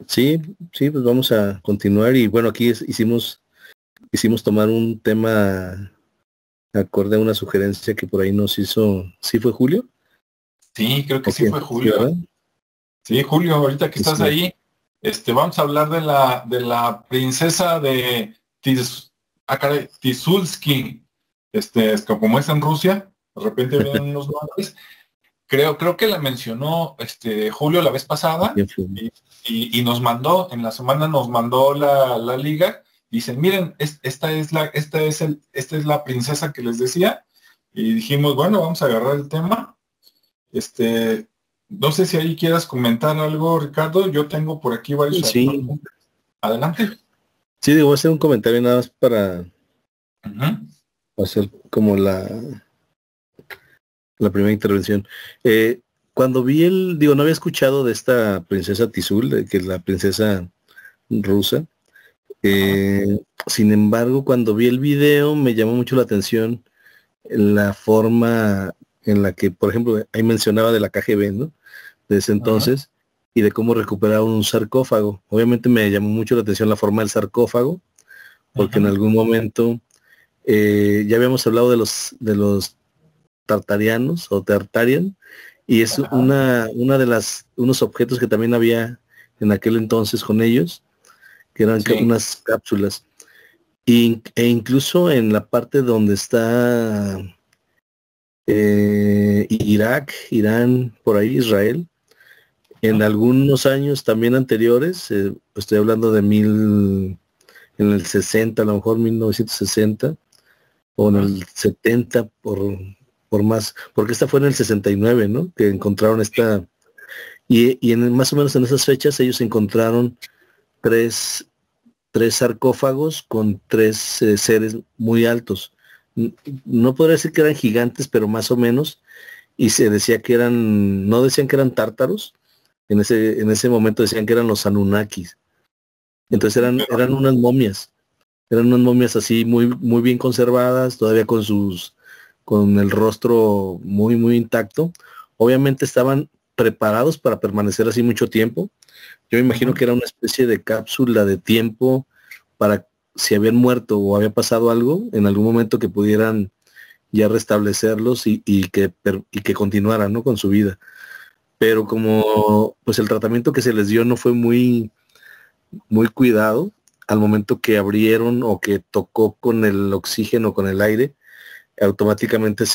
Sí, sí, pues vamos a continuar y bueno, aquí hicimos tomar un tema acorde a una sugerencia que por ahí nos hizo, ¿sí fue Julio? Sí, creo que ¿O sí quién? fue Sí, Julio. ¿verdad? Sí, Julio, ahorita que estás Sí, ahí, vamos a hablar de la princesa de Tisulski, es que como es en Rusia, de repente vienen unos nombres. Creo que la mencionó Julio la vez pasada ¿quién fue? y nos mandó, en la semana nos mandó la liga. Dicen, miren, esta es la princesa que les decía. Y dijimos, bueno, vamos a agarrar el tema. No sé si ahí quieras comentar algo, Ricardo. Yo tengo por aquí varios Sí, apuntes. Adelante. sí, digo, voy a hacer un comentario nada más para Ujú. hacer como la primera intervención. Cuando vi digo, no había escuchado de esta princesa Tizul, que es la princesa rusa. Ajá. Sin embargo, cuando vi el video me llamó mucho la atención la forma en la que, por ejemplo, ahí mencionaba de la KGB, ¿no? De ese Ajá. entonces, y de cómo recuperar un sarcófago. Obviamente me llamó mucho la atención la forma del sarcófago, porque en Ajá. algún momento ya habíamos hablado de los tartarianos o tartarian, y es Ajá. una de unos objetos que también había en aquel entonces con ellos, que eran Sí. unas cápsulas. E incluso en la parte donde está Irak, Irán, por ahí, Israel, en Ajá. algunos años también anteriores, estoy hablando en el 60, a lo mejor 1960, o en Ajá. el 70 por más, porque esta fue en el 69, ¿no? Que encontraron más o menos en esas fechas ellos encontraron tres, tres sarcófagos con tres seres muy altos. No podría decir que eran gigantes, pero más o menos, y se decía que no decían que eran tártaros, en ese momento decían que eran los Anunnakis. Entonces eran unas momias así muy, muy bien conservadas, todavía con el rostro muy, muy intacto. Obviamente estaban preparados para permanecer así mucho tiempo. Yo me imagino Ajá. que era una especie de cápsula de tiempo para si habían muerto o había pasado algo, en algún momento que pudieran ya restablecerlos y que continuaran, ¿no? Con su vida. Pero como pues el tratamiento que se les dio no fue muy, muy cuidado, al momento que abrieron o que tocó con el oxígeno, con el aire, automáticamente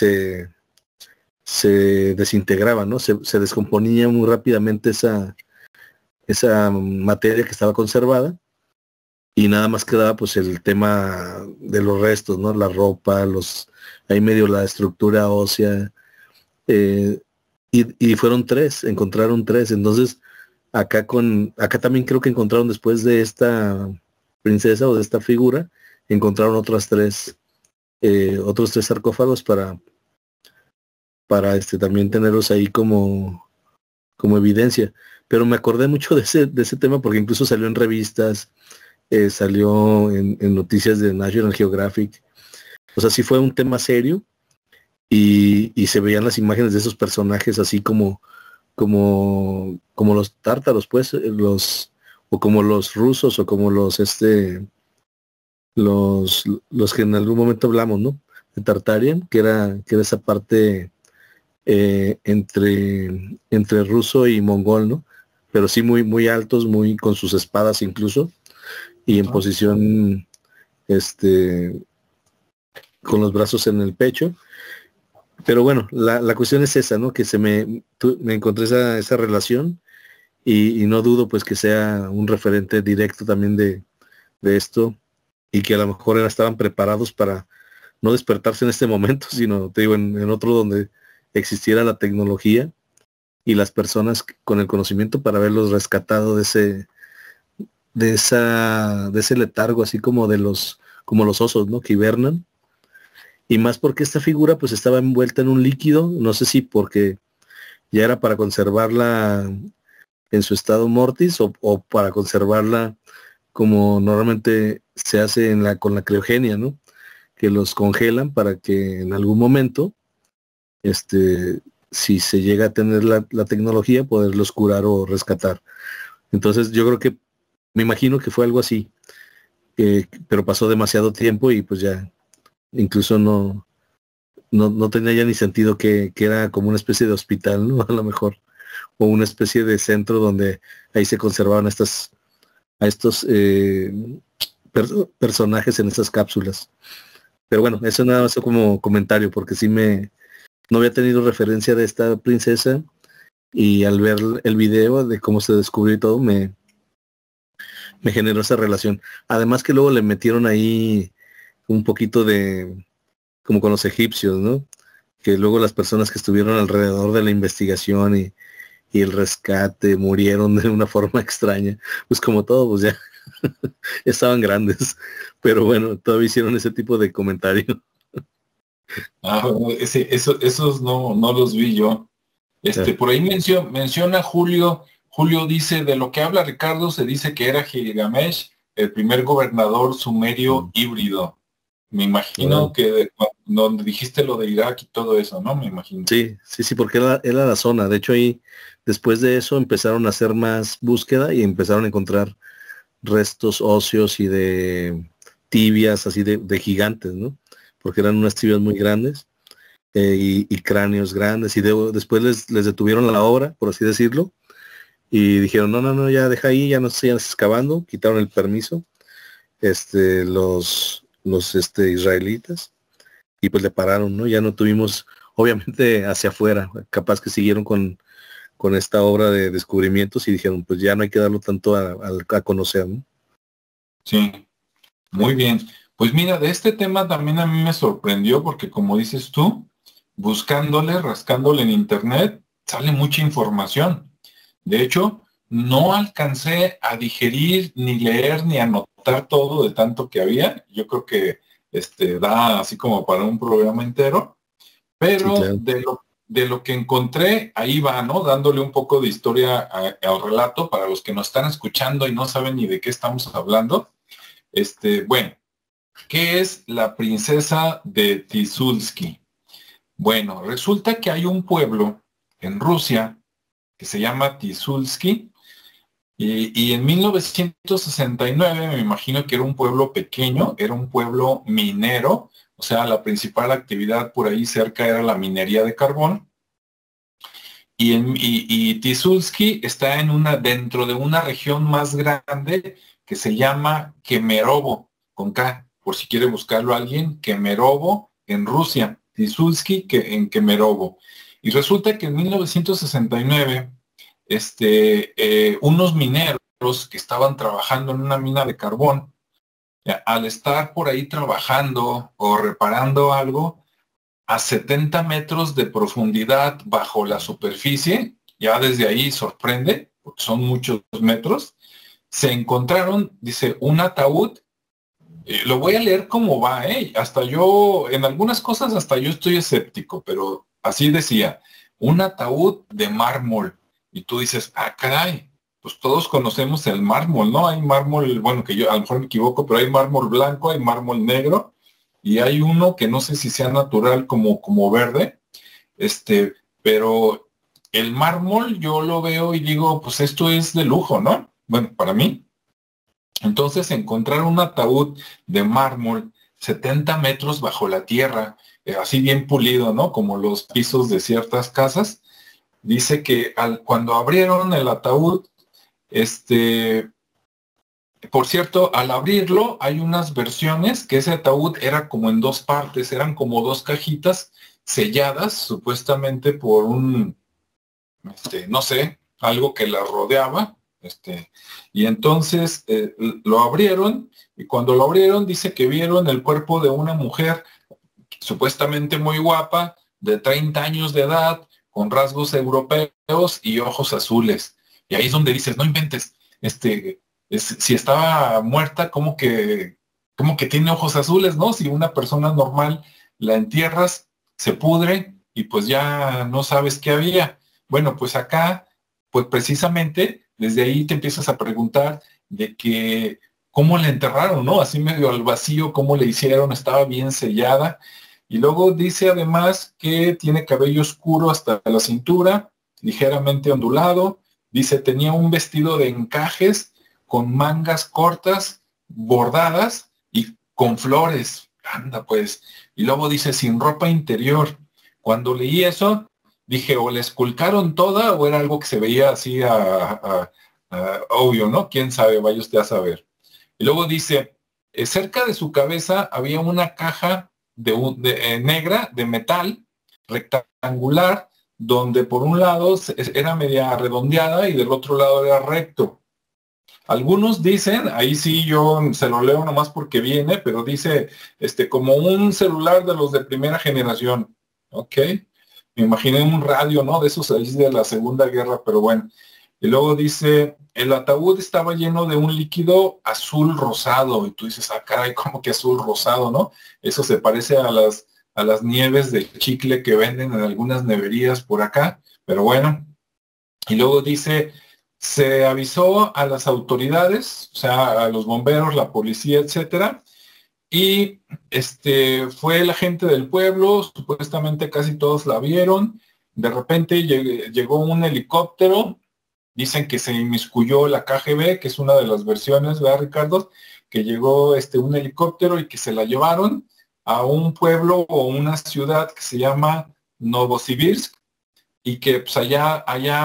se desintegraba, ¿no? Se descomponía muy rápidamente esa materia que estaba conservada y nada más quedaba pues el tema de los restos, ¿no? La ropa, ahí medio la estructura ósea, eh, y fueron tres, encontraron tres. Entonces, acá también creo que encontraron después de esta princesa o de esta figura, encontraron otros tres sarcófagos para también tenerlos ahí como evidencia. Pero me acordé mucho de ese tema porque incluso salió en revistas, salió en noticias de National Geographic. O sea, sí fue un tema serio y se veían las imágenes de esos personajes así como los tártaros, pues, o como los rusos, o como los que en algún momento hablamos, ¿no? De Tartarian, que era esa parte entre ruso y mongol, ¿no? Pero sí muy, muy altos, muy con sus espadas incluso, y en Ajá. posición, este, con los brazos en el pecho. Pero bueno, la cuestión es esa, ¿no? Que me encontré esa relación y no dudo pues que sea un referente directo también de esto y que a lo mejor estaban preparados para no despertarse en este momento, sino te digo, en otro donde existiera la tecnología y las personas con el conocimiento para haberlos rescatado de ese letargo, así como los osos, ¿no? Que hibernan. Y más porque esta figura pues estaba envuelta en un líquido, no sé si porque ya era para conservarla en su estado mortis o para conservarla como normalmente se hace con la criogenia, ¿no? Que los congelan para que en algún momento, este, si se llega a tener la tecnología, poderlos curar o rescatar. Entonces yo creo que, me imagino que fue algo así, pero pasó demasiado tiempo y pues ya, incluso no tenía ya ni sentido que era como una especie de hospital, ¿no? A lo mejor, o una especie de centro donde ahí se conservaban a estos personajes en esas cápsulas. Pero bueno, eso nada más como comentario, porque sí no había tenido referencia de esta princesa y al ver el video de cómo se descubrió y todo, me generó esa relación. Además que luego le metieron ahí un poquito de, como con los egipcios, ¿no? Que luego las personas que estuvieron alrededor de la investigación y el rescate murieron de una forma extraña. Pues como todo, pues ya estaban grandes. Pero bueno, todavía hicieron ese tipo de comentario. Esos no los vi yo. Por ahí menciona Julio dice, de lo que habla Ricardo, se dice que era Gilgamesh, el primer gobernador sumerio híbrido. Me imagino que donde dijiste lo de Irak y todo eso, ¿no? Me imagino. Sí, porque era la zona. De hecho, ahí, después de eso, empezaron a hacer más búsqueda y empezaron a encontrar restos óseos y de tibias, así de gigantes, ¿no? Porque eran unas tibias muy grandes y cráneos grandes. Y después les detuvieron la obra, por así decirlo, y dijeron, no, ya deja ahí, ya no sigan excavando, quitaron el permiso, los israelitas, y pues le pararon, ¿no? Ya no tuvimos, obviamente hacia afuera, capaz que siguieron con esta obra de descubrimientos y dijeron, pues ya no hay que darlo tanto a conocer, ¿no? Sí, muy bien. Pues mira, de este tema también a mí me sorprendió porque como dices tú, buscándole, rascándole en internet, sale mucha información. De hecho, no alcancé a digerir, ni leer, ni anotar todo de tanto que había. Yo creo que da así como para un programa entero. Pero Sí, claro. de lo que encontré, ahí va, ¿no? Dándole un poco de historia al relato para los que nos están escuchando y no saben ni de qué estamos hablando. Bueno, ¿qué es la princesa de Tizulski? Bueno, resulta que hay un pueblo en Rusia que se llama Tizulski y en 1969 me imagino que era un pueblo pequeño, era un pueblo minero, o sea, la principal actividad por ahí cerca era la minería de carbón. Y Tizulski está dentro de una región más grande que se llama Kemerovo, con K, por si quiere buscarlo alguien, Kemerovo en Rusia, Tizulski en Kemerovo. Y resulta que en 1969, unos mineros que estaban trabajando en una mina de carbón, al estar por ahí trabajando o reparando algo, a 70 metros de profundidad bajo la superficie, ya desde ahí sorprende, porque son muchos metros, se encontraron, dice, un ataúd, lo voy a leer como va, hasta yo, en algunas cosas hasta yo estoy escéptico, pero así decía, un ataúd de mármol, y tú dices, caray, pues todos conocemos el mármol, ¿no? Hay mármol, bueno, que yo a lo mejor me equivoco, pero hay mármol blanco, hay mármol negro, y hay uno que no sé si sea natural como verde, pero el mármol yo lo veo y digo, pues esto es de lujo, ¿no? Bueno, para mí. Entonces encontrar un ataúd de mármol 70 metros bajo la tierra, así bien pulido, ¿no? Como los pisos de ciertas casas, dice que cuando abrieron el ataúd, por cierto, al abrirlo hay unas versiones que ese ataúd era como en dos partes, eran como dos cajitas selladas supuestamente por no sé, algo que la rodeaba, y entonces lo abrieron y cuando lo abrieron dice que vieron el cuerpo de una mujer supuestamente muy guapa, de 30 años de edad, con rasgos europeos y ojos azules. Y ahí es donde dices, no inventes, si estaba muerta, como que tiene ojos azules, ¿no? Si una persona normal la entierras, se pudre y pues ya no sabes qué había. Bueno, pues acá, pues precisamente desde ahí te empiezas a preguntar de que cómo la enterraron, ¿no? Así medio al vacío, cómo le hicieron, estaba bien sellada. Y luego dice además que tiene cabello oscuro hasta la cintura, ligeramente ondulado, Dice, tenía un vestido de encajes con mangas cortas, bordadas y con flores. Anda pues. Y luego dice, sin ropa interior. Cuando leí eso, dije, o le esculcaron toda o era algo que se veía así obvio, ¿no? ¿Quién sabe? Vaya usted a saber. Y luego dice, cerca de su cabeza había una caja negra de metal rectangular, donde por un lado era media redondeada y del otro lado era recto. Algunos dicen, ahí sí yo se lo leo nomás porque viene, pero dice, como un celular de los de primera generación, ¿ok? Me imaginé un radio, ¿no? De esos ahí de la Segunda Guerra, pero bueno. Y luego dice, el ataúd estaba lleno de un líquido azul rosado. Y tú dices, ah, caray, ¿cómo que azul rosado, no? Eso se parece a las nieves de chicle que venden en algunas neverías por acá, pero bueno. Y luego dice, se avisó a las autoridades, o sea, a los bomberos, la policía, etcétera, y fue la gente del pueblo, supuestamente casi todos la vieron. De repente llegó un helicóptero, dicen que se inmiscuyó la KGB, que es una de las versiones, ¿verdad, Ricardo? Que llegó un helicóptero y que se la llevaron a un pueblo o una ciudad que se llama Novosibirsk, y que pues allá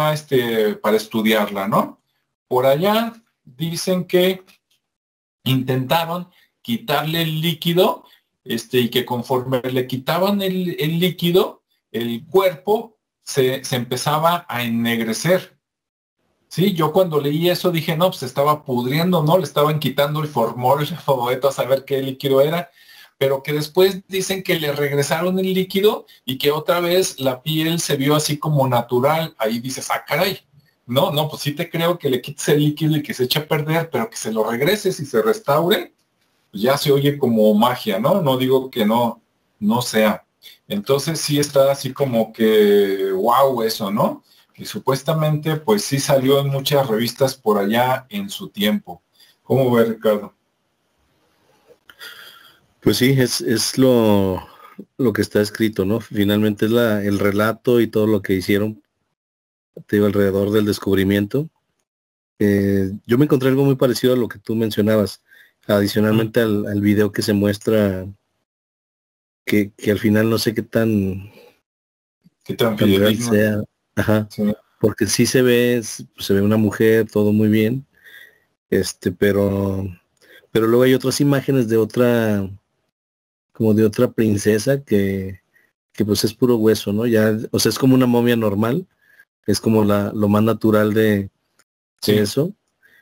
para estudiarla, ¿no? Por allá dicen que intentaron quitarle el líquido, y que conforme le quitaban el líquido, el cuerpo se empezaba a ennegrecer. Sí, yo cuando leí eso dije, no, pues se estaba pudriendo, ¿no? Le estaban quitando el formol, a saber qué líquido era, pero que después dicen que le regresaron el líquido y que otra vez la piel se vio así como natural. Ahí dices, ah, caray, no, pues sí te creo que le quites el líquido y que se eche a perder, pero que se lo regreses y se restaure, pues ya se oye como magia, ¿no? No digo que no sea. Entonces sí está así como que, wow, eso, ¿no? Y supuestamente, pues sí salió en muchas revistas por allá en su tiempo. ¿Cómo ve, Ricardo? Pues sí, es lo que está escrito, ¿no? Finalmente es el relato y todo lo que hicieron, te digo, alrededor del descubrimiento. Yo me encontré algo muy parecido a lo que tú mencionabas, adicionalmente al video que se muestra, que al final no sé qué tan real sea. Ajá. Sí. Porque sí se ve una mujer, todo muy bien, pero luego hay otras imágenes de otra, como de otra princesa que pues es puro hueso, ¿no? Ya, o sea, es como una momia normal, es como lo más natural de eso.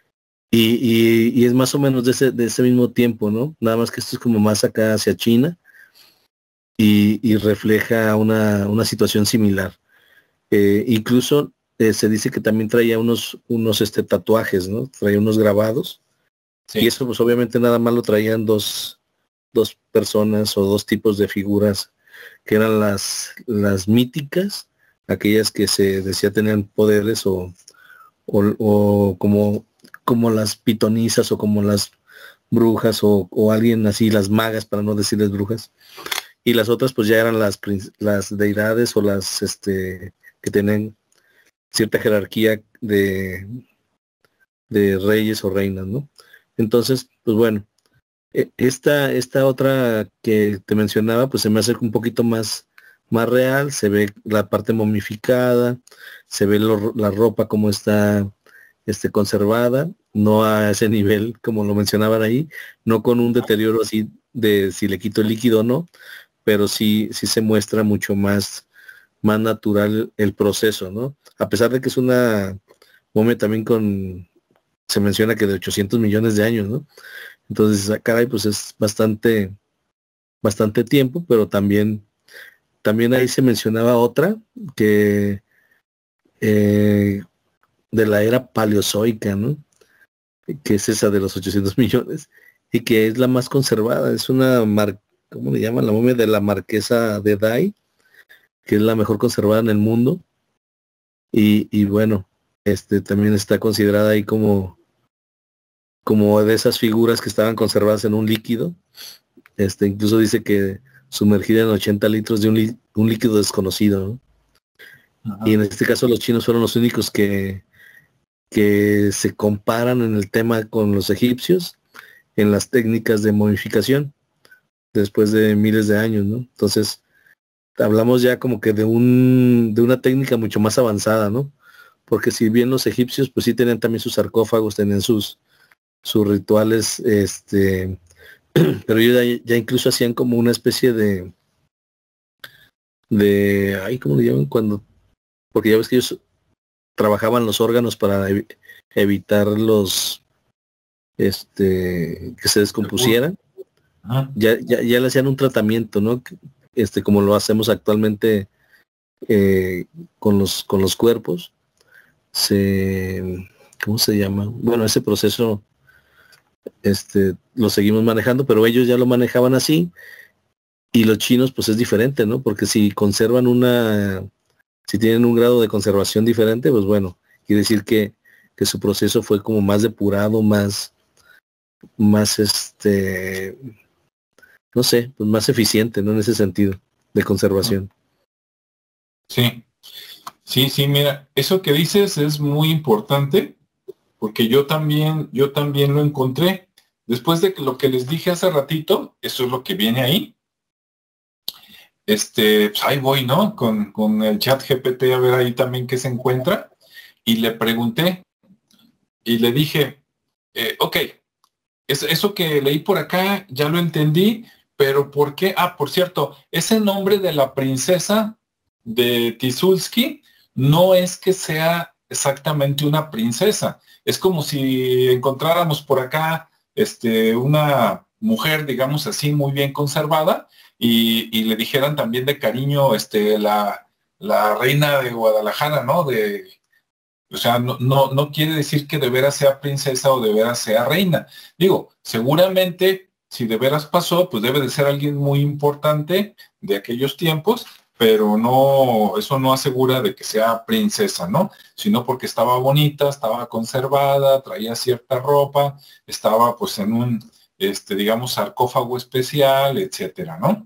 Y es más o menos de ese mismo tiempo, ¿no? Nada más que esto es como más acá hacia China y refleja una situación similar. Incluso se dice que también traía unos tatuajes, ¿no? Traía unos grabados. Sí. Y eso pues obviamente nada más lo traían dos personas o dos tipos de figuras, que eran las míticas, aquellas que se decía tenían poderes o como las pitonisas o como las brujas o alguien así, las magas, para no decirles brujas. Y las otras pues ya eran las deidades o las que tienen cierta jerarquía de reyes o reinas, ¿no? Entonces, pues bueno, esta otra que te mencionaba, pues se me hace un poquito más real, se ve la parte momificada, se ve la ropa como está conservada, no a ese nivel como lo mencionaban ahí, no con un deterioro así de si le quito el líquido o no, pero sí se muestra mucho más natural el proceso, ¿no? A pesar de que es una momia también se menciona que de 800 millones de años, ¿no? Entonces, caray, pues es bastante tiempo, pero también ahí se mencionaba otra que de la era paleozoica, ¿no? Que es esa de los 800 millones y que es la más conservada, es ¿cómo le llaman? La momia de la marquesa de Dai, que es la mejor conservada en el mundo. Y bueno, también está considerada ahí como de esas figuras que estaban conservadas en un líquido. Incluso dice que sumergida en 80 litros de un líquido desconocido, ¿no? Y en este caso los chinos fueron los únicos que que se comparan en el tema con los egipcios en las técnicas de momificación después de miles de años, ¿no? Entonces, hablamos ya como que de una técnica mucho más avanzada, ¿no? Porque si bien los egipcios pues sí tenían también sus sarcófagos, tenían sus rituales, pero ellos ya incluso hacían como una especie ay, ¿cómo le llaman? Porque ya ves que ellos trabajaban los órganos para evitar que se descompusieran. Ya le hacían un tratamiento, ¿no? Como lo hacemos actualmente con los cuerpos. ¿Cómo se llama? Bueno, ese proceso lo seguimos manejando, pero ellos ya lo manejaban así, y los chinos pues es diferente, ¿no? Porque si conservan si tienen un grado de conservación diferente, pues bueno, quiere decir que su proceso fue como más depurado, más no sé, pues más eficiente, ¿no? En ese sentido de conservación. Sí, mira, eso que dices es muy importante, porque yo también lo encontré. Después de lo que les dije hace ratito, eso es lo que viene ahí. Pues ahí voy, ¿no? Con el chat GPT a ver ahí también qué se encuentra. Y le pregunté, y le dije, ok, eso que leí por acá, ya lo entendí, pero ¿por qué? Ah, por cierto, ese nombre de la princesa de Tizulski no es que sea exactamente una princesa. Es como si encontráramos por acá una mujer, digamos así, muy bien conservada, y le dijeran también de cariño la reina de Guadalajara, ¿no? O sea, no quiere decir que de veras sea princesa o de veras sea reina. Digo, seguramente, si de veras pasó, pues debe de ser alguien muy importante de aquellos tiempos, pero no, eso no asegura de que sea princesa, ¿no? Sino porque estaba bonita, estaba conservada, traía cierta ropa, estaba pues en un, digamos, sarcófago especial, etcétera, ¿no?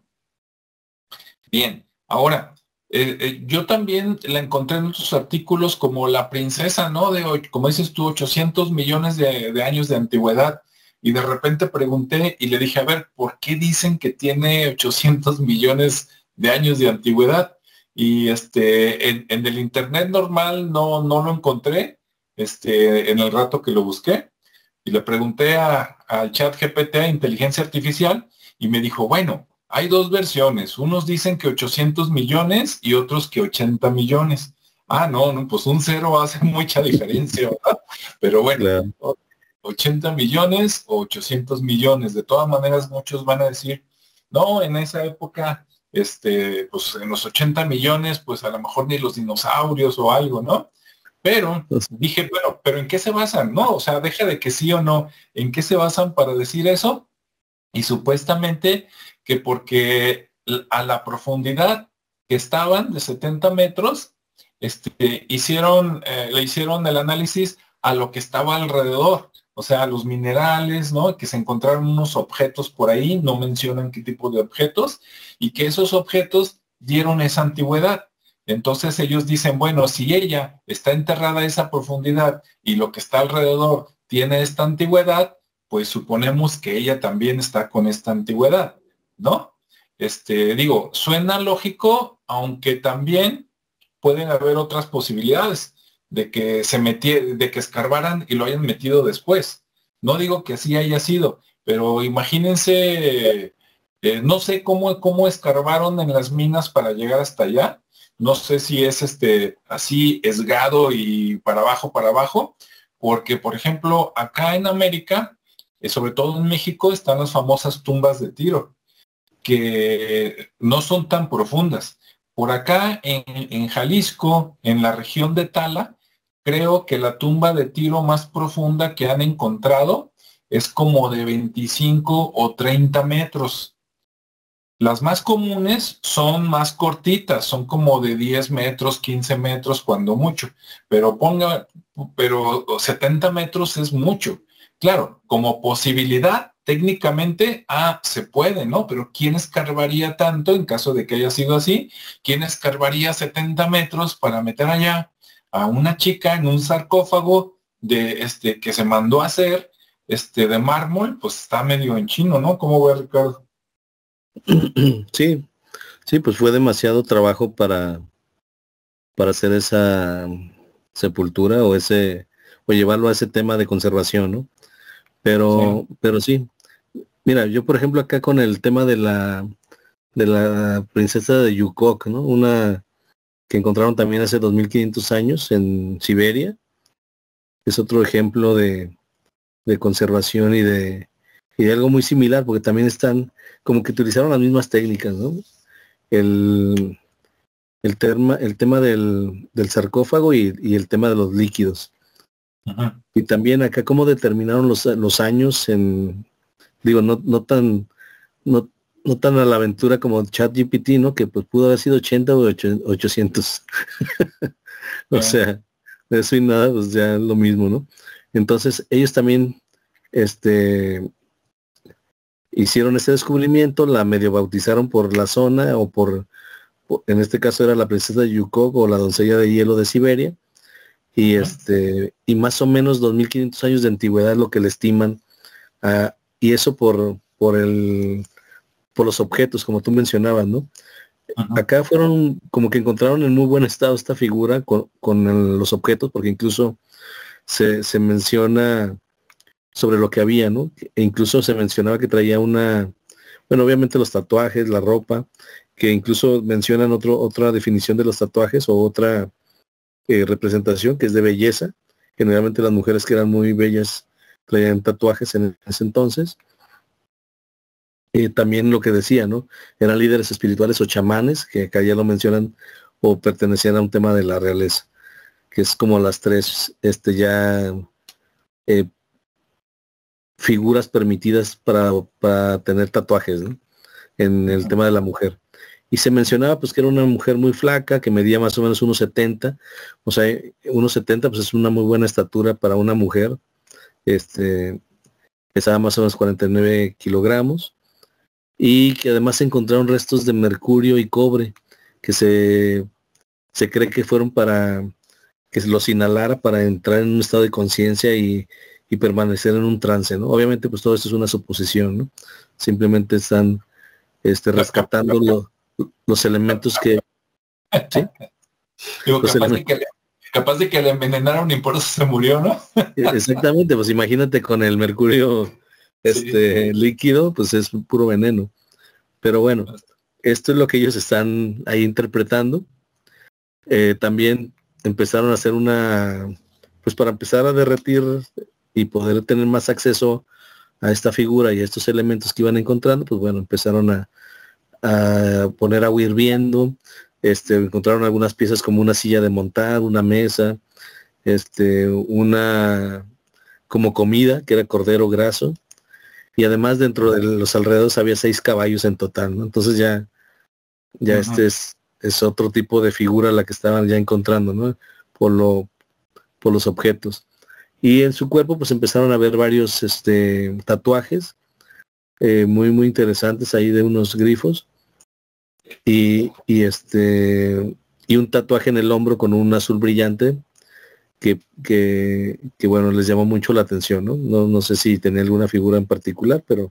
Bien, ahora, yo también la encontré en otros artículos como la princesa, ¿no? Como dices tú, 800 millones de años de antigüedad. Y de repente pregunté y le dije, a ver, ¿por qué dicen que tiene 800 millones de años de antigüedad? Y en el internet normal no lo encontré, en el rato que lo busqué. Y le pregunté al chat GPT, a inteligencia artificial, y me dijo, bueno, hay dos versiones. Unos dicen que 800 millones y otros que 80 millones. Ah, no, pues un cero hace mucha diferencia, ¿verdad? Pero bueno, Claro. 80 millones o 800 millones. De todas maneras, muchos van a decir, no, en esa época, pues en los 80 millones, pues a lo mejor ni los dinosaurios o algo, ¿no? Pero dije, bueno, ¿pero en qué se basan? No, o sea, deja de que sí o no. ¿En qué se basan para decir eso? Y supuestamente que porque a la profundidad que estaban de 70 metros, le hicieron el análisis a lo que estaba alrededor, o sea, los minerales, ¿no? Que se encontraron unos objetos por ahí, no mencionan qué tipo de objetos, y que esos objetos dieron esa antigüedad. Entonces ellos dicen, bueno, si ella está enterrada a esa profundidad y lo que está alrededor tiene esta antigüedad, pues suponemos que ella también está con esta antigüedad, ¿no? Digo, suena lógico, aunque también pueden haber otras posibilidades de que de que escarbaran y lo hayan metido después. No digo que así haya sido, pero imagínense, no sé cómo escarbaron en las minas para llegar hasta allá. No sé si es así esgado y para abajo, porque por ejemplo, acá en América, sobre todo en México, están las famosas tumbas de Tiro, que no son tan profundas. Por acá en Jalisco, en la región de Tala, creo que la tumba de Tiro más profunda que han encontrado es como de 25 o 30 metros. Las más comunes son más cortitas, son como de 10 metros, 15 metros, cuando mucho, pero 70 metros es mucho. Claro, como posibilidad, técnicamente, se puede, ¿no? Pero ¿quién escarbaría tanto en caso de que haya sido así? ¿Quién escarbaría 70 metros para meter allá a una chica en un sarcófago que se mandó a hacer de mármol, pues está medio en chino, ¿no? ¿Cómo ve, Ricardo? Sí, sí, pues fue demasiado trabajo para hacer esa sepultura o llevarlo a ese tema de conservación, ¿no? Pero sí, mira, yo por ejemplo acá con el tema de la princesa de Yukok, ¿no? Una que encontraron también hace 2500 años en Siberia, es otro ejemplo de conservación y de algo muy similar, porque también están, como que utilizaron las mismas técnicas, ¿no? El, el tema del sarcófago y el tema de los líquidos. Ajá. Y también acá cómo determinaron los años digo, no, no tan a la aventura como ChatGPT, ¿no? Que pues pudo haber sido 80 o 800. O sea, de eso y nada, pues ya lo mismo, ¿no? Entonces, ellos también, hicieron ese descubrimiento, la medio bautizaron por la zona o en este caso era la princesa de Yukok o la doncella de hielo de Siberia, y y más o menos 2500 años de antigüedad es lo que le estiman, y eso por los objetos, como tú mencionabas, ¿no? Ajá. Acá fueron como que encontraron en muy buen estado esta figura con los objetos, porque incluso se menciona sobre lo que había, ¿no? E incluso se mencionaba que traía bueno, obviamente los tatuajes, la ropa, que incluso mencionan otra definición de los tatuajes o otra representación que es de belleza. Generalmente las mujeres que eran muy bellas traían tatuajes en ese entonces. También lo que decía, ¿no? Eran líderes espirituales o chamanes, que acá ya lo mencionan, o pertenecían a un tema de la realeza, que es como las tres ya figuras permitidas para tener tatuajes, ¿no? En el tema de la mujer. Y se mencionaba pues que era una mujer muy flaca, que medía más o menos 1,70. O sea, 1,70 pues es una muy buena estatura para una mujer. Pesaba más o menos 49 kilogramos. Y que además se encontraron restos de mercurio y cobre, que se cree que fueron para que se los inhalara para entrar en un estado de conciencia y permanecer en un trance, ¿no? Obviamente pues todo esto es una suposición, ¿no? Simplemente están rescatando los elementos que, ¿sí? Digo, Los elementos, capaz de que le envenenaron y por eso se murió, ¿no? exactamente, pues imagínate con el mercurio Sí. líquido, pues es puro veneno. Pero bueno, esto es lo que ellos están ahí interpretando. También empezaron a hacer pues para empezar a derretir y poder tener más acceso a esta figura y a estos elementos que iban encontrando, pues bueno, empezaron a poner agua hirviendo, encontraron algunas piezas como una silla de montar, una mesa, una como comida, que era cordero graso, y además dentro de los alrededores había 6 caballos en total, ¿no? Entonces ya es otro tipo de figura la que estaban ya encontrando, ¿no? Por los objetos. Y en su cuerpo pues empezaron a ver varios tatuajes muy muy interesantes ahí de unos grifos y un tatuaje en el hombro con un azul brillante que bueno, les llamó mucho la atención, ¿no? No sé si tenía alguna figura en particular, pero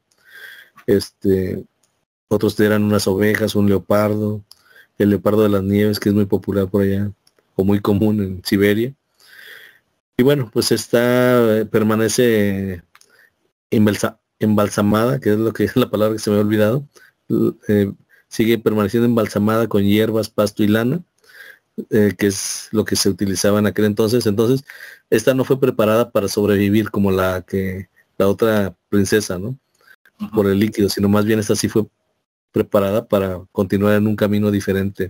otros eran unas ovejas, un leopardo, el leopardo de las nieves, que es muy popular por allá, o muy común en Siberia. Y bueno, pues permanece embalsamada, que es lo que es la palabra que se me ha olvidado. eh, Sigue permaneciendo embalsamada con hierbas, pasto y lana, que es lo que se utilizaba en aquel entonces. Entonces, esta no fue preparada para sobrevivir como la otra princesa, ¿no? Por el líquido, sino más bien esta sí fue preparada para continuar en un camino diferente.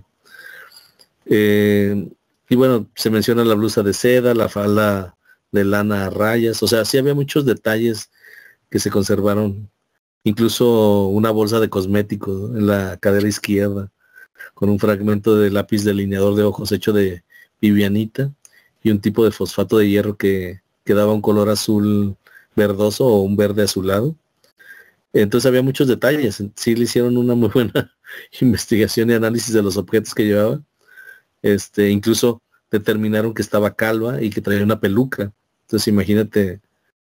Y bueno, se menciona la blusa de seda, la falda de lana a rayas, o sea, sí había muchos detalles que se conservaron, incluso una bolsa de cosméticos, ¿no?, en la cadera izquierda, con un fragmento de lápiz delineador de ojos hecho de vivianita y un tipo de fosfato de hierro que daba un color azul verdoso o un verde azulado. Entonces había muchos detalles, sí le hicieron una muy buena investigación y análisis de los objetos que llevaba. Incluso determinaron que estaba calva y que traía una peluca. Entonces imagínate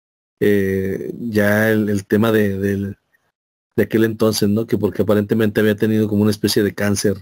ya el tema de aquel entonces, ¿no? Que porque aparentemente había tenido como una especie de cáncer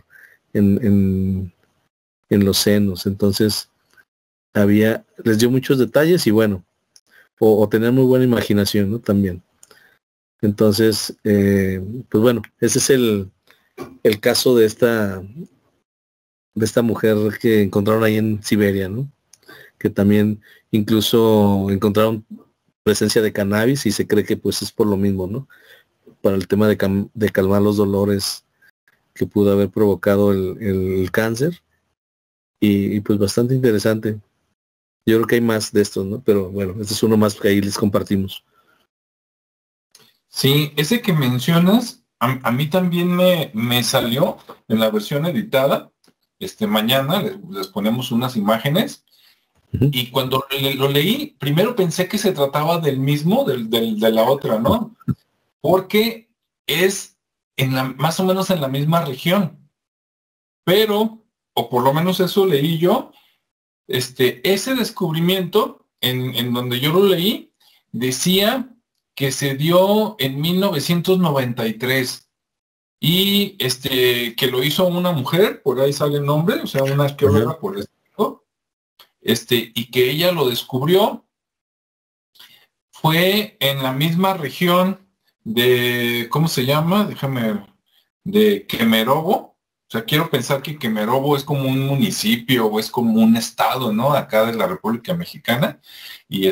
en los senos. Entonces les dio muchos detalles y bueno, o tener muy buena imaginación, ¿no? También. Entonces, pues bueno, ese es el caso de esta mujer que encontraron ahí en Siberia, ¿no? Que también incluso encontraron presencia de cannabis y se cree que pues es por lo mismo, ¿no? Para el tema de calmar los dolores que pudo haber provocado el cáncer. Y pues bastante interesante. Yo creo que hay más de estos, ¿no? Pero bueno, este es uno más que ahí les compartimos. Sí, ese que mencionas, a mí también me salió en la versión editada. Mañana les ponemos unas imágenes. Y cuando lo leí, primero pensé que se trataba del mismo, de la otra, ¿no? Porque es más o menos en la misma región. Pero, o por lo menos eso leí yo, ese descubrimiento, en donde yo lo leí, decía que se dio en 1993 y que lo hizo una mujer, por ahí sale el nombre, o sea, una arqueóloga por esto, y que ella lo descubrió, fue en la misma región de, ¿cómo se llama? De Kemerovo. O sea, quiero pensar que Kemerovo es como un municipio o es como un estado, ¿no? Acá de la República Mexicana. Y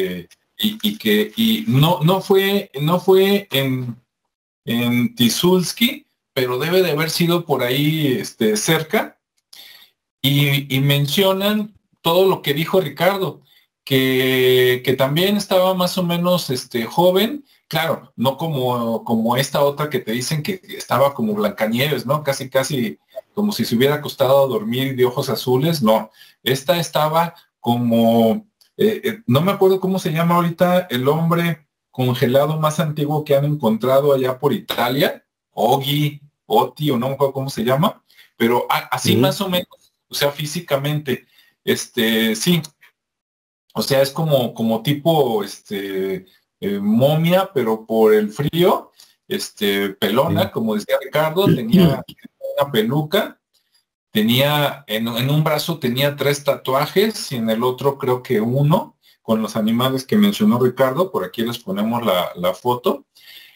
y no fue en Tizulski, pero debe de haber sido por ahí cerca. Y mencionan todo lo que dijo Ricardo, que también estaba más o menos joven, claro, no como esta otra que te dicen que estaba como Blancanieves, ¿no? Casi, casi como si se hubiera acostado a dormir de ojos azules, no. Esta estaba como, no me acuerdo cómo se llama ahorita el hombre congelado más antiguo que han encontrado allá por Italia, Oti, o no me acuerdo cómo se llama, pero así más o menos. O sea, físicamente, sí, o sea, es como tipo, momia, pero por el frío, pelona, como decía Ricardo, tenía una peluca, tenía, en un brazo tenía 3 tatuajes y en el otro creo que uno, con los animales que mencionó Ricardo, por aquí les ponemos la foto,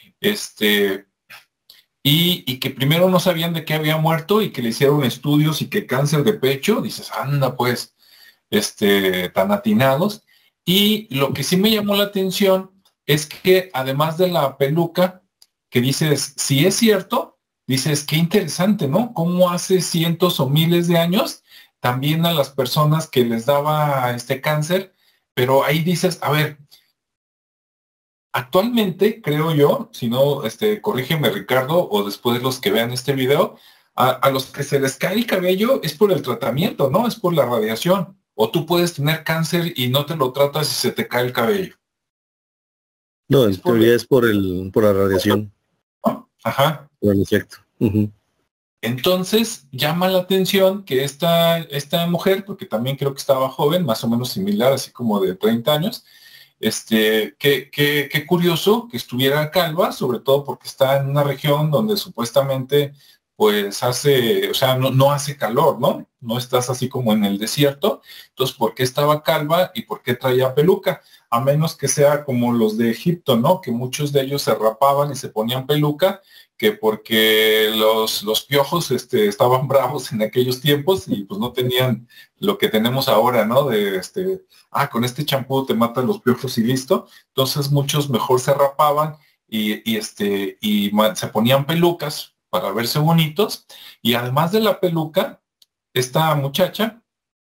y que primero no sabían de qué había muerto y que le hicieron estudios y que cáncer de pecho, dices, anda pues, tan atinados. Y lo que sí me llamó la atención es que además de la peluca, que dices, si es cierto, dices, qué interesante, ¿no? Cómo hace cientos o miles de años, también a las personas que les daba este cáncer, pero ahí dices, a ver, actualmente, creo yo, si no, corrígeme Ricardo, o después los que vean este video, a los que se les cae el cabello es por el tratamiento, ¿no? Es por la radiación. O tú puedes tener cáncer y no te lo tratas y se te cae el cabello. No, en teoría es por la radiación. ¿No? Ajá. Por el efecto. Entonces, llama la atención que esta mujer, porque también creo que estaba joven, más o menos similar, así como de 30 años, qué curioso que estuviera calva, sobre todo porque está en una región donde supuestamente pues hace, o sea, no hace calor, ¿no? No estás así como en el desierto. Entonces, ¿por qué estaba calva y por qué traía peluca? A menos que sea como los de Egipto, ¿no? Que muchos de ellos se rapaban y se ponían peluca, que porque los piojos estaban bravos en aquellos tiempos y pues no tenían lo que tenemos ahora, ¿no? De con este champú te matan los piojos y listo. Entonces muchos mejor se rapaban y se ponían pelucas para verse bonitos. Y además de la peluca, esta muchacha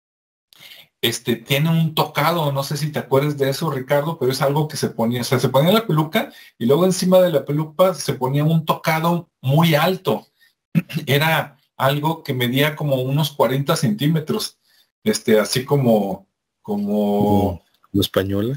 tiene un tocado, no sé si te acuerdas de eso, Ricardo, pero es algo que se ponía, o sea, se ponía la peluca y luego encima de la peluca se ponía un tocado muy alto. Era algo que medía como unos 40 centímetros, así como española.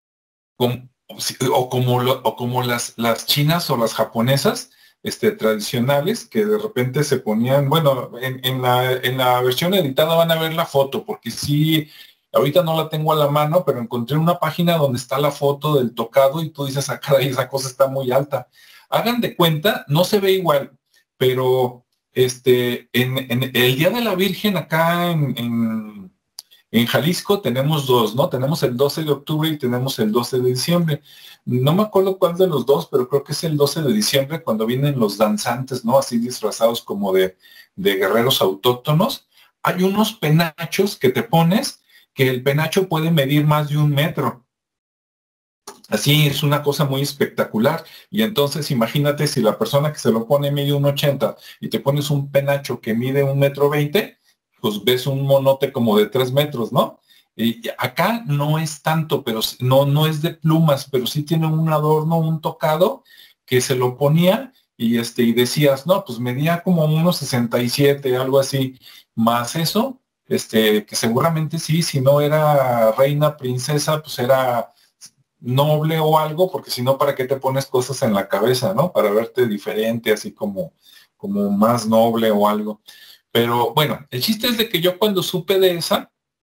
O como las chinas o las japonesas, tradicionales, que de repente se ponían, bueno, en la versión editada van a ver la foto, porque sí, Ahorita no la tengo a la mano, pero encontré una página donde está la foto del tocado y tú dices, ah, caray, esa cosa está muy alta. Hagan de cuenta, no se ve igual, pero en el Día de la Virgen acá en Jalisco tenemos dos, ¿no? Tenemos el 12 de octubre y tenemos el 12 de diciembre. No me acuerdo cuál de los dos, pero creo que es el 12 de diciembre cuando vienen los danzantes, ¿no? Así disfrazados como de guerreros autóctonos. Hay unos penachos que te pones, que el penacho puede medir más de 1 metro. Así es una cosa muy espectacular. Y entonces imagínate si la persona que se lo pone mide 1,80 y te pones un penacho que mide 1,20 m, pues ves un monote como de 3 metros, ¿no? Y acá no es tanto, pero no es de plumas, pero sí tiene un adorno, un tocado que se lo ponía y decías, no, pues medía como 1,67, algo así, más eso, que seguramente sí, si no era reina, princesa, pues era noble o algo, porque si no, ¿para qué te pones cosas en la cabeza, no? Para verte diferente, así como más noble o algo. Pero bueno, el chiste es de que yo cuando supe de esa,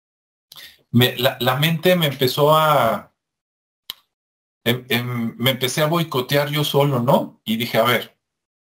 la mente me empezó me empecé a boicotear yo solo, ¿no? Y dije, a ver,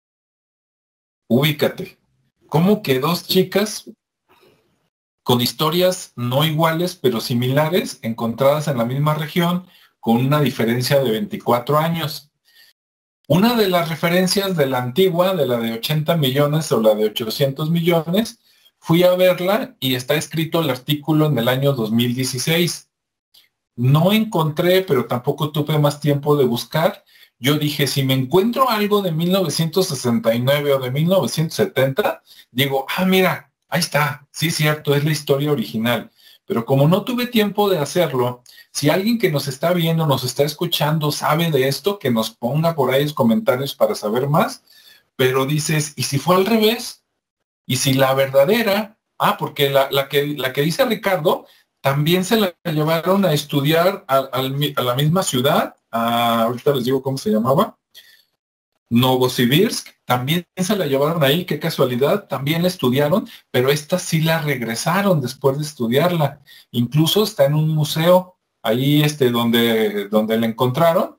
ubícate. ¿Cómo que dos chicas con historias no iguales, pero similares, encontradas en la misma región, con una diferencia de 24 años? Una de las referencias de la antigua, de la de 80 millones o la de 800 millones, fui a verla y está escrito el artículo en el año 2016. No encontré, pero tampoco tuve más tiempo de buscar. Yo dije, si me encuentro algo de 1969 o de 1970, digo, ah, mira, ahí está, sí es cierto, es la historia original. Pero como no tuve tiempo de hacerlo, si alguien que nos está viendo, nos está escuchando, sabe de esto, que nos ponga por ahí los comentarios para saber más. Pero dices, ¿y si fue al revés? ¿Y si la verdadera? Ah, porque la que dice Ricardo, también se la llevaron a estudiar a la misma ciudad, ahorita les digo cómo se llamaba, Novosibirsk, también se la llevaron ahí, qué casualidad, también la estudiaron, pero esta sí la regresaron después de estudiarla. Incluso está en un museo ahí donde la encontraron,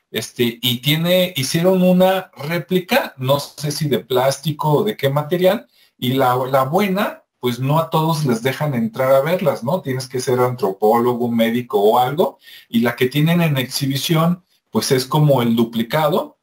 hicieron una réplica, no sé si de plástico o de qué material, y la buena, pues no a todos les dejan entrar a verlas, ¿no? Tienes que ser antropólogo, médico o algo, y la que tienen en exhibición, pues es como el duplicado.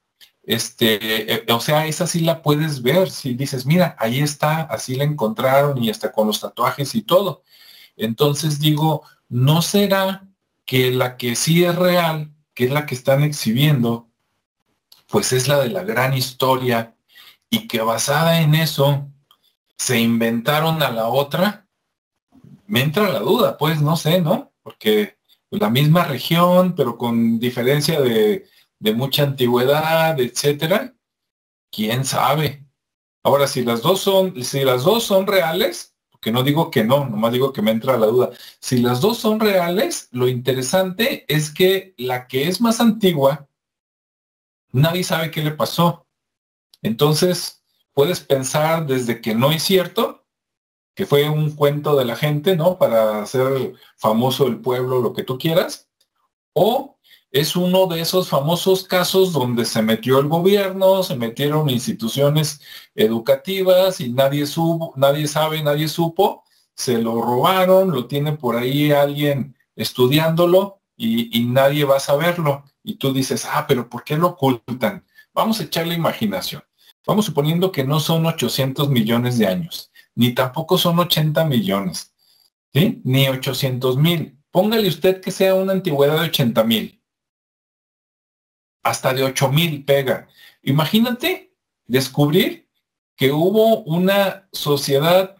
O sea, esa sí la puedes ver, si dices, mira, ahí está, así la encontraron y hasta con los tatuajes y todo. Entonces digo, ¿no será que la que sí es real, que es la que están exhibiendo, pues es la de la gran historia y que basada en eso se inventaron a la otra? Me entra la duda, pues no sé, ¿no? Porque la misma región, pero con diferencia de mucha antigüedad, etcétera, quién sabe. Ahora, si las dos son reales, porque no digo que no, nomás digo que me entra la duda. Si las dos son reales, lo interesante es que la que es más antigua, nadie sabe qué le pasó. Entonces, puedes pensar desde que no es cierto, que fue un cuento de la gente, ¿no? Para hacer famoso el pueblo, lo que tú quieras, o es uno de esos famosos casos donde se metió el gobierno, se metieron instituciones educativas y nadie sabe, nadie supo, se lo robaron, lo tiene por ahí alguien estudiándolo y nadie va a saberlo. Y tú dices, ah, pero ¿por qué lo ocultan? Vamos a echar la imaginación. Vamos suponiendo que no son 800 millones de años, ni tampoco son 80 millones, ¿sí? Ni 800,000. Póngale usted que sea una antigüedad de 80,000. Hasta de 8,000 pega. Imagínate descubrir que hubo una sociedad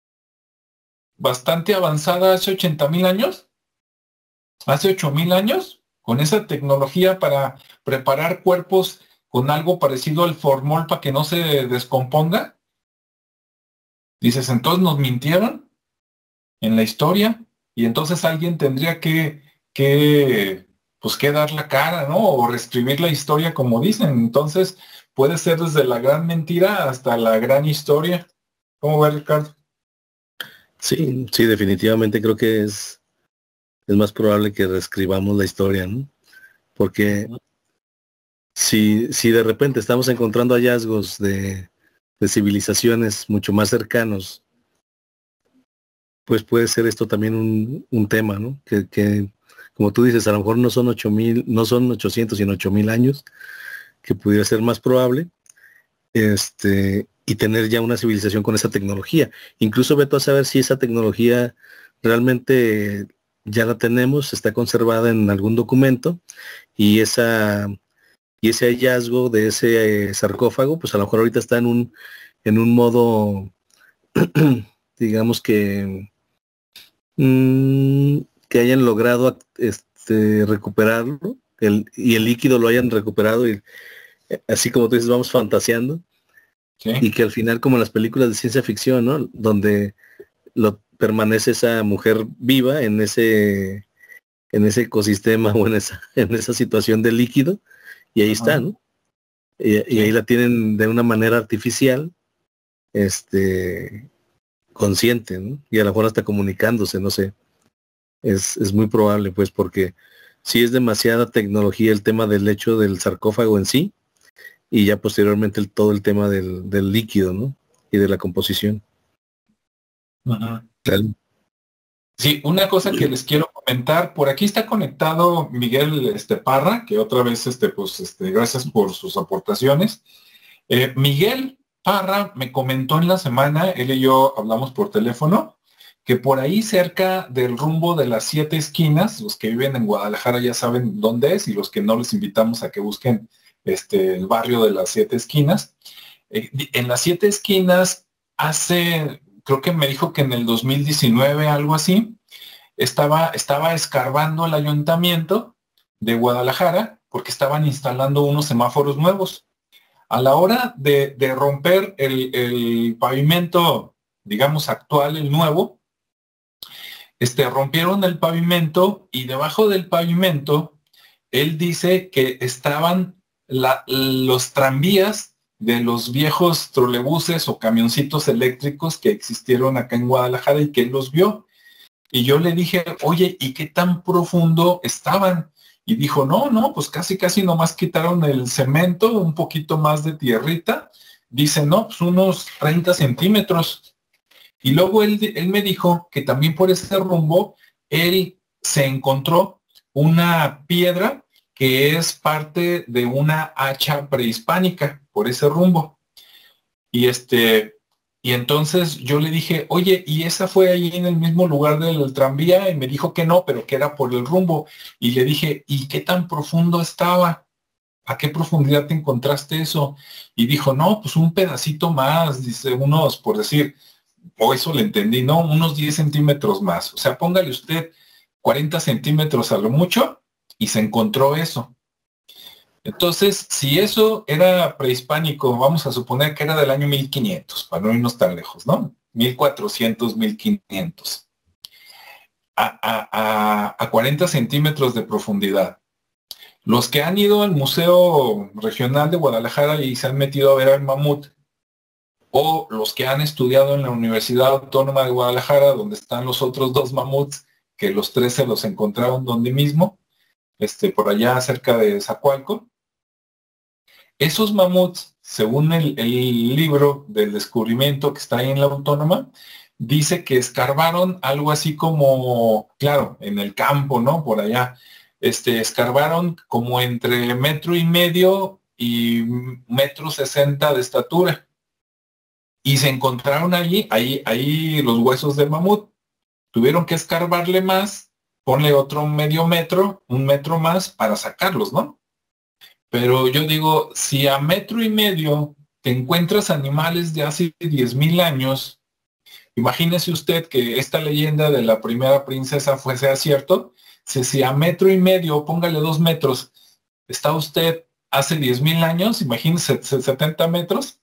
bastante avanzada hace 80,000 años, hace 8,000 años, con esa tecnología para preparar cuerpos con algo parecido al formol para que no se descomponga. Dices, entonces nos mintieron en la historia y entonces alguien tendría pues que dar la cara, ¿no? O reescribir la historia como dicen. Entonces puede ser desde la gran mentira hasta la gran historia. ¿Cómo va, Ricardo? Sí, sí, definitivamente creo que es es más probable que reescribamos la historia, ¿no? Porque si de repente estamos encontrando hallazgos de civilizaciones mucho más cercanos, pues puede ser esto también un tema, ¿no? Que, como tú dices, a lo mejor no son 8,000, no son 800, sino 8,000 años, que pudiera ser más probable, y tener ya una civilización con esa tecnología. Incluso veto a saber si esa tecnología realmente ya la tenemos, está conservada en algún documento, y ese hallazgo de ese sarcófago, pues a lo mejor ahorita está en un modo, digamos que hayan logrado recuperarlo, y el líquido lo hayan recuperado, y así como tú dices, vamos fantaseando, Sí. y que al final, como en las películas de ciencia ficción, ¿no? Donde permanece esa mujer viva en ese ecosistema o en esa situación de líquido, y ahí está, ¿no? Y ahí la tienen de una manera artificial, consciente, ¿no? Y a lo mejor hasta comunicándose, no sé. Es muy probable, pues, porque sí es demasiada tecnología el tema del hecho del sarcófago en sí, y ya posteriormente todo el tema del líquido, ¿no? Y de la composición. Claro. Sí, una cosa que les quiero comentar, por aquí está conectado Miguel Parra, que otra vez, gracias por sus aportaciones. Miguel Parra me comentó en la semana, él y yo hablamos por teléfono, que por ahí cerca del rumbo de las 7 esquinas, los que viven en Guadalajara ya saben dónde es, y los que no les invitamos a que busquen el barrio de las 7 esquinas. En las 7 esquinas creo que me dijo que en el 2019, algo así, estaba escarbando el ayuntamiento de Guadalajara porque estaban instalando unos semáforos nuevos. A la hora de romper el pavimento, digamos, actual, el nuevo, rompieron el pavimento, y debajo del pavimento, él dice que estaban los tranvías de los viejos trolebuses o camioncitos eléctricos que existieron acá en Guadalajara, y que él los vio. Y yo le dije, oye, ¿y qué tan profundo estaban? Y dijo, no, pues casi nomás quitaron el cemento, un poquito más de tierrita. Dice, no, pues unos 30 centímetros. Y luego él me dijo que también por ese rumbo, él se encontró una piedra que es parte de una hacha prehispánica por ese rumbo. Y y entonces yo le dije, oye, ¿y esa fue ahí en el mismo lugar del tranvía? Y me dijo que no, pero que era por el rumbo. Y le dije, ¿y qué tan profundo estaba? ¿A qué profundidad te encontraste eso? Y dijo, no, pues un pedacito más, dice, unos, por decir, o eso le entendí, ¿no? Unos 10 centímetros más. O sea, póngale usted 40 centímetros a lo mucho, y se encontró eso. Entonces, si eso era prehispánico, vamos a suponer que era del año 1500, para no irnos tan lejos, ¿no? 1400, 1500. A 40 centímetros de profundidad. Los que han ido al Museo Regional de Guadalajara y se han metido a ver al mamut, o los que han estudiado en la Universidad Autónoma de Guadalajara, donde están los otros 2 mamuts, que los 3 se los encontraron donde mismo, por allá cerca de Zacualco. Esos mamuts, según el libro del descubrimiento que está ahí en la Autónoma, dice que escarbaron algo así como, claro, en el campo, ¿no? Por allá, escarbaron como entre 1,5 y 1,60 de estatura. Y se encontraron ahí los huesos del mamut. Tuvieron que escarbarle más, ponle otro medio metro, 1 metro más para sacarlos, ¿no? Pero yo digo, si a 1,5 metros te encuentras animales de hace 10,000 años, imagínese usted que esta leyenda de la primera princesa sea cierto. Si a 1,5 metros, póngale 2 metros, está usted hace 10,000 años, imagínese 70 metros.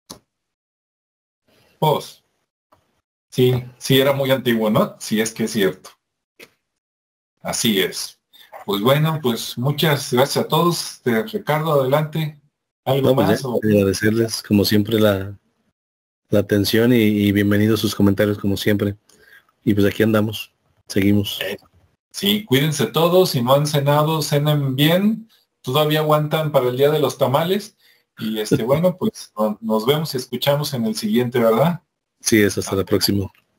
Pues, sí era muy antiguo, ¿no? Sí, es que es cierto. Así es. Pues bueno, pues muchas gracias a todos. Ricardo, adelante. ¿Algo No, pues ya, más? agradecerles como siempre la atención, y bienvenidos sus comentarios como siempre. Y pues aquí andamos, seguimos. Sí, cuídense todos, si no han cenado, cenen bien, todavía aguantan para el día de los tamales. Y bueno, pues nos vemos y escuchamos en el siguiente, ¿verdad? Sí, es hasta la próxima.